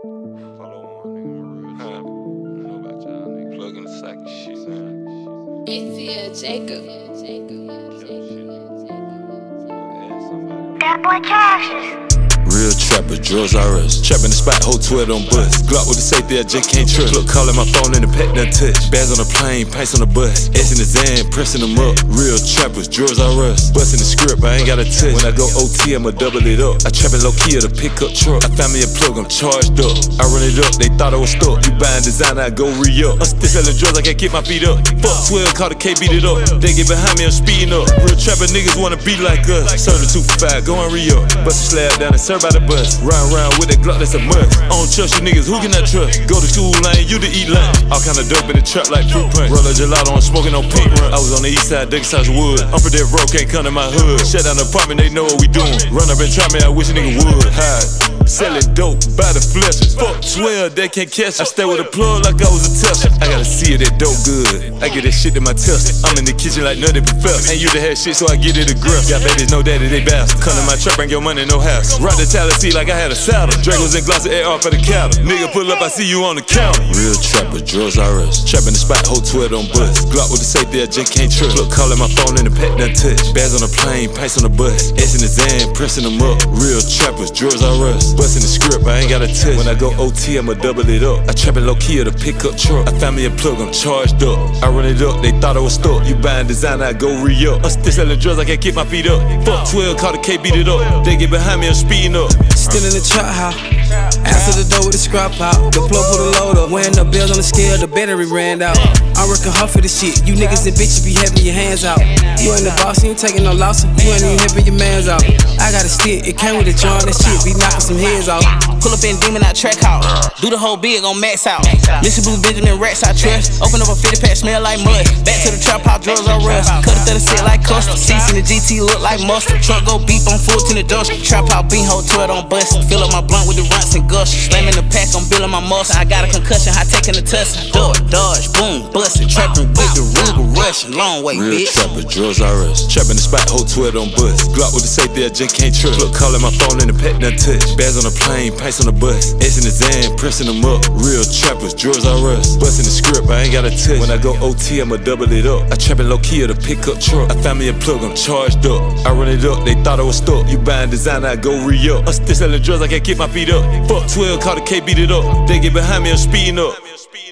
Follow on, nigga, my real trap. I don't know about y'all, nigga. Plug in the sack of shit, man. It's Jacob. That boy Cassius. Real trapper, drugs RS. Trapping the spot, whole 12 on bus. Glock with the safety, I just can't trust. Look, calling my phone and the pet done touch. Bags on the plane, pints on the bus. S in the Zan, pressing them up. Real trappers, drugs RS. Busting the script, I ain't got a touch. When I go OT, I'ma double it up. I trapping low key at a pickup truck. I found me a plug, I'm charged up. I run it up, they thought I was stuck. You buying designer, I go re-up. I'm still selling drugs, I can't keep my feet up. Fuck 12, call the K, beat it up. They get behind me, I'm speeding up. Real trapper niggas wanna be like us. Serve the 2 for 5, go and re-up. Bust a slab down and serve by the bus. Round with that Glock, that's a must. I don't trust you niggas, who can I trust? Go to school, I ain't you to eat lunch. All kind of dope in the trap like fruit punch. Roll a gelato, I'm smoking on pink run. I was on the east side, Dexter's Wood. I'm for that road, can't come to my hood. Shut down the apartment, they know what we doing. Run up and try me, I wish a nigga would. Hide. Selling dope by the flesh. Fuck 12, they can't catch it. I stay with a plug like I was a tester. I gotta see it, that dope good. I get that shit to my tester. I'm in the kitchen like Nutty Professor. Ain't you to have shit, so I get it aggressive. Got babies, no daddy, they bastard. Come to my trap, bring your money, no house. Ride the Tallahassee like I had a saddle. Dragos and Glossy AR for the cattle. Nigga pull up, I see you on the counter. Real trapper, drugs RS. Trapping the spot, whole 12 on bus. Glock with the safety, I just can't trust. Look, calling my phone and the pet done touch. Bags on the plane, pints on the bus. S in the Zan, pressing them up. Real trappers, drugs RS. Busting the script, I ain't got a touch. When I go OT, I'ma double it up. I trapping low key at a pickup truck. I found me a plug, I'm charged up. I run it up, they thought I was stuck. You buying designer, I go re-up. I'm still selling drugs, I can't keep my feet up. Fuck 12, call the K, beat it up. They get behind me, I'm speeding up. Still in the trap house. Answer the door with the scrap out. The plug put a load up. Weighing the bills on the scale, the battery ran out. I'm working hard for this shit. You niggas and bitches be having your hands out. You ain't the boss, you ain't taking no loss. You ain't even helping your mans out. I got a stick, it came with a joint. That shit be knocking some heads off. Pull up in demon out track out. Do the whole big on max out. Mr. Blue Benjamin rats I trust. Open up a 50 pack, smell like mud. Back to the trap house, drugs on rust. Cut it 36 like custard. Seats in the GT look like mustard. Truck go beep on 14 the dust. Trap house, bean hole 12 on bust. Fill up my blunt with the runts and gush. Slamming the pack, I'm building my muscle. I got a concussion, high taking the tussle. Dodge, boom, bustin'. Trapping with the Ruger, rushing. Long way, real bitch. Trapper, drugs RS. Trapping the spot, whole 12 on bus. Glock with the safety, I just can't trust. Look, calling my phone and the pet done touch. Bags on the plane, pints on the bus. S in the Zan, pressing them up. Real trappers, drugs RS. Busting the script, I ain't got a touch. When I go OT, I'ma double it up. I trapping low key at a pickup truck. I found me a plug, I'm charged up. I run it up, they thought I was stuck. You buying designer, I go re-up. I'm still selling drugs, I can't keep my feet up. Fuck 12, call the K, beat it up. They get behind me, I'm speeding up.